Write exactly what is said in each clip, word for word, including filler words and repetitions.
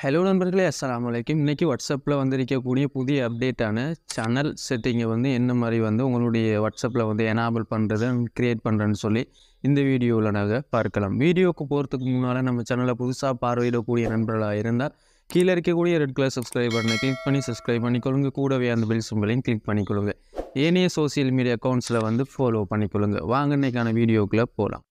Hello நண்பர்களே, அஸ்ஸலாமு அலைக்கும். இன்றைக்கி வாட்ஸ்அப்பில் வந்திருக்கக்கூடிய புதிய அப்டேட்டான சேனல் செட்டிங்கை வந்து என்ன மாதிரி வந்து உங்களுடைய வாட்ஸ்அப்பில் வந்து எனாபிள் பண்ணுறது க்ரியேட் பண்ணுறேன்னு சொல்லி இந்த வீடியோவில் நாங்கள் பார்க்கலாம். வீடியோவுக்கு போகிறதுக்கு முன்னால் நம்ம சேனலை புதுசாக பார்வையிடக்கூடிய நண்பர்களாக இருந்தால் கீழே இருக்கக்கூடிய ரெட் கலர் சப்ஸ்கிரைப் பட்டனை கிளிக் பண்ணி சப்ஸ்கிரைப் பண்ணிக்கொள்ளுங்க. கூடவே அந்த பெல் சிம்பலையும் கிளிக் பண்ணிக்கொள்ளுங்க. ஏனைய சோசியல் மீடியா அக்கௌண்ட்ஸில் வந்து ஃபாலோ பண்ணிக்கொள்ளுங்க. வாங்க இன்றைக்கான வீடியோக்குள்ளே போகலாம்.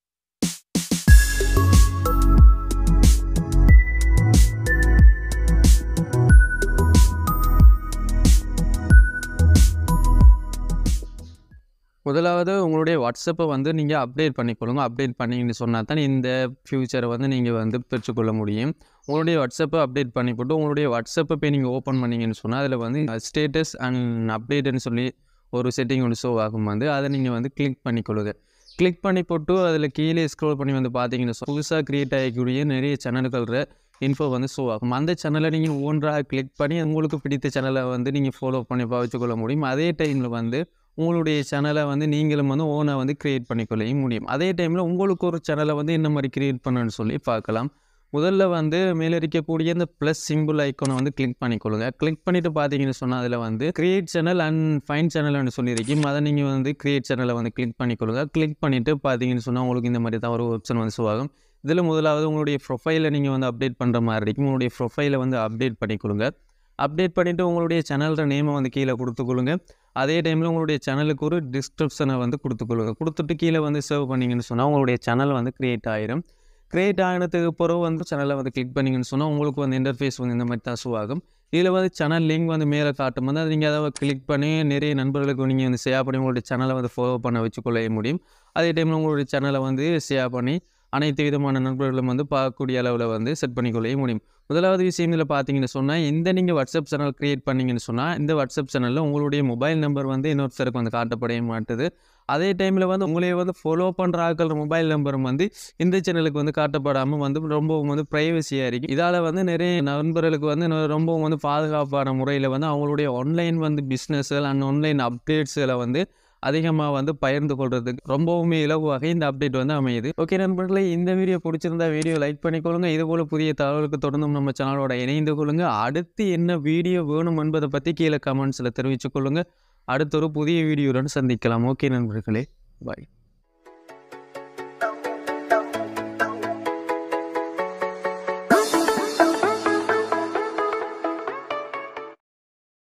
முதலாவது உங்களுடைய வாட்ஸ்அப்பை வந்து நீங்கள் அப்டேட் பண்ணிக்கொள்ளுங்க. அப்டேட் பண்ணிங்கன்னு சொன்னால் தான் இந்த ஃப்யூச்சரை வந்து நீங்கள் வந்து பெற்றுக்கொள்ள முடியும். உங்களுடைய வாட்ஸ்அப்பை அப்டேட் பண்ணி போட்டு உங்களுடைய வாட்ஸ்அப்பை போய் நீங்கள் ஓப்பன் பண்ணிங்கன்னு சொன்னால் அதில் வந்து ஸ்டேட்டஸ் அண்ட் அப்டேட்டுன்னு சொல்லி ஒரு செட்டிங் ஒன்று ஷோ ஆகும். வந்து அதை நீங்கள் வந்து கிளிக் பண்ணிக்கொள்ளுங்க. கிளிக் பண்ணி போட்டு அதில் கீழே ஸ்க்ரோல் பண்ணி வந்து பார்த்தீங்கன்னு சொன்னால் புதுசாக க்ரியேட் ஆகக்கூடிய நிறைய சேனல்கள் இன்ஃபோ வந்து ஷோ ஆகும். அந்த சேனலை நீங்கள் ஒன்றாக கிளிக் பண்ணி உங்களுக்கு பிடித்த சேனலை வந்து நீங்கள் ஃபாலோ பண்ணி வச்சுக்கொள்ள முடியும். அதே டைமில் வந்து உங்களுடைய சேனலை வந்து நீங்களும் வந்து ஓனாக வந்து க்ரியேட் பண்ணிக்கொள்ளையும் முடியும். அதே டைமில் உங்களுக்கு ஒரு சேனலை வந்து என்ன மாதிரி க்ரியேட் பண்ணணும்னு சொல்லி பார்க்கலாம். முதல்ல வந்து மேலே இருக்கக்கூடிய இந்த ப்ளஸ் சிம்பிள் ஐக்கானை வந்து கிளிக் பண்ணிக்கொள்ளுங்க. கிளிக் பண்ணிவிட்டு பார்த்தீங்கன்னு சொன்னால் அதில் வந்து க்ரியேட் சேனல் அண்ட் ஃபைன் சேனல்னு சொல்லியிருக்கீங்க. அதை நீங்கள் வந்து க்ரியேட் சேனலை வந்து கிளிக் பண்ணிக்கொள்ளுங்க. கிளிக் பண்ணிவிட்டு பார்த்தீங்கன்னு சொன்னால் உங்களுக்கு இந்த மாதிரி தான் ஒரு ஆப்ஷன் வந்து ஷோ ஆகும். இதில் முதலாவது உங்களுடைய ப்ரொஃபைலை நீங்கள் வந்து அப்டேட் பண்ணுற மாதிரி இருக்கும். உங்களுடைய ப்ரொஃபைலை வந்து அப்டேட் பண்ணிக்கொள்ளுங்க. அப்டேட் பண்ணிவிட்டு உங்களுடைய சேனலோட நேமை வந்து கீழே கொடுத்துக்கொள்ளுங்க. அதே டைமில் உங்களுடைய சேனலுக்கு ஒரு டிஸ்கிரிப்ஷனை வந்து கொடுத்துக்கொள்ளுங்க. கொடுத்துட்டு கீழே வந்து சேவ் பண்ணிங்கன்னு சொன்னால் உங்களுடைய சேனல் வந்து க்ரியேட் ஆகிடும். க்ரியேட் ஆகினதுக்கு பிறகு வந்து சேனலை வந்து கிளிக் பண்ணிங்கன்னு சொன்னால் உங்களுக்கு வந்து இன்டர்ஃபேஸ் வந்து இந்த மாதிரி தான் ஷோ ஆகும். இதில் வந்து சேனல் லிங்க் வந்து மேலே காட்டும் வந்து அதை நீங்கள் அதை கிளிக் பண்ணி நிறைய நண்பர்களுக்கு நீங்கள் வந்து ஷேர் பண்ணி உங்களுடைய சேனலை வந்து ஃபாலோ பண்ண வச்சுக்கொள்ள முடியும். அதே டைமில் உங்களுடைய சேனலை வந்து ஷேர் பண்ணி அனைத்து விதமான நண்பர்களும் வந்து பார்க்கக்கூடிய அளவில் வந்து செட் பண்ணிக்கொள்ள முடியும். முதலாவது விஷயம் இதில் பார்த்தீங்கன்னு சொன்னால் இந்த நீங்கள் வாட்ஸ்அப் சேனல் க்ரியேட் பண்ணிங்கன்னு சொன்னால் இந்த வாட்ஸ்அப் சேனலில் உங்களுடைய மொபைல் நம்பர் வந்து இன்னொருத்தருக்கு வந்து காட்டப்பட மாட்டுது. அதே டைமில் வந்து உங்களையே வந்து ஃபாலோ பண்ணுற ஆட்கள் மொபைல் நம்பரும் வந்து இந்த சேனலுக்கு வந்து காட்டப்படாமல் வந்து ரொம்பவும் வந்து ப்ரைவசியாக இருக்குது. இதால் வந்து நிறைய நண்பர்களுக்கு வந்து ரொம்பவும் வந்து பாதுகாப்பான முறையில் வந்து அவங்களுடைய ஆன்லைன் வந்து பிஸ்னஸ்கள் அண்ட் ஆன்லைன் அப்டேட்ஸில் வந்து அதிகமாக வந்து பகிர்ந்து கொள்றதுக்கு ரொம்பவுமே இலகுவாக இந்த அப்டேட் வந்து அமையுது. ஓகே நண்பர்களே, இந்த வீடியோ பிடிச்சிருந்தா வீடியோ லைக் பண்ணிக்கொள்ளுங்க. இதுபோல் புதிய தகவலுக்கு தொடர்ந்தும் நம்ம சேனலோட இணைந்து கொள்ளுங்க. அடுத்து என்ன வீடியோ வேணும் என்பதை பற்றி கீழே கமெண்ட்ஸில் தெரிவித்துக் கொள்ளுங்கள். அடுத்த ஒரு புதிய வீடியோவுடன் சந்திக்கலாம். ஓகே நண்பர்களே, பாய்.